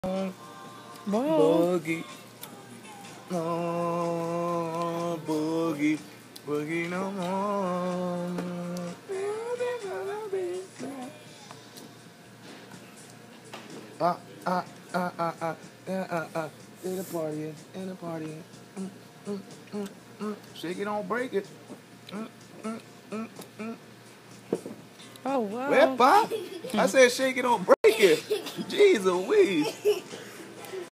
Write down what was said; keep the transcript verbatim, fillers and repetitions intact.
Boogie. No, boogie. Boogie no more. Ah, ah, ah, ah, ah. Yeah, ah, ah. In the party, in the party. Mm, mm, mm, mm. Shake it, don't break it. Mm, mm, mm, mm. Oh, wow. Where, Pop? I said shake it, don't break it. Jeez Louise.